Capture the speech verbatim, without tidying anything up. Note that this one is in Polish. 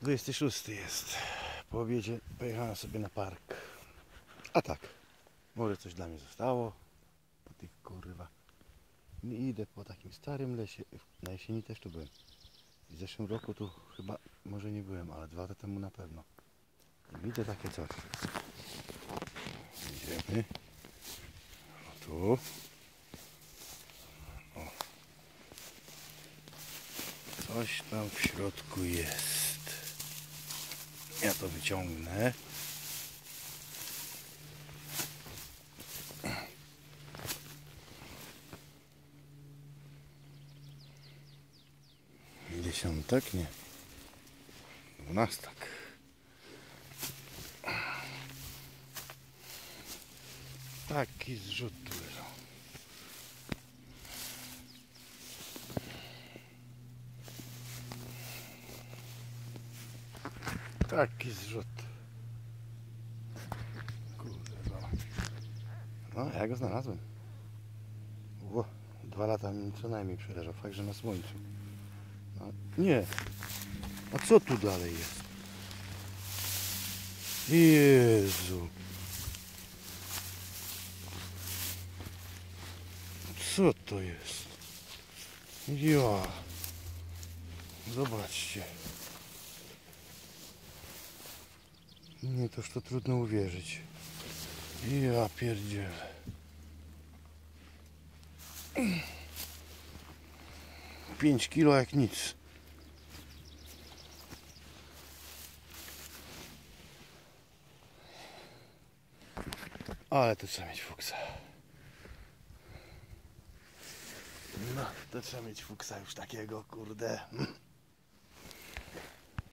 dwudziesty szósty jest. Po obiedzie pojechałem sobie na park. A tak, może coś dla mnie zostało. Po tych kurwa. Nie idę po takim starym lesie. Na jesieni też tu byłem. W zeszłym roku tu chyba może nie byłem, ale dwa lata temu na pewno. I widzę takie coś. Idziemy. O tu. O. Coś tam w środku jest. Ja to wyciągnę. Dziesiątek? Nie. Dwunastak. Taki zrzut tu leżał. Taki zrzut. Kurde, zobacz. No, ja go znalazłem. Ło, dwa lata mi co najmniej przeleżał, fakt, że na słońcu. No, nie. A co tu dalej jest? Jezu. Co to jest? Ja. Zobaczcie. Nie, toż to trudno uwierzyć. Ja pierdzielę. Pięć kilo jak nic. Ale to trzeba mieć fuksa. No, to trzeba mieć fuksa już takiego, kurde.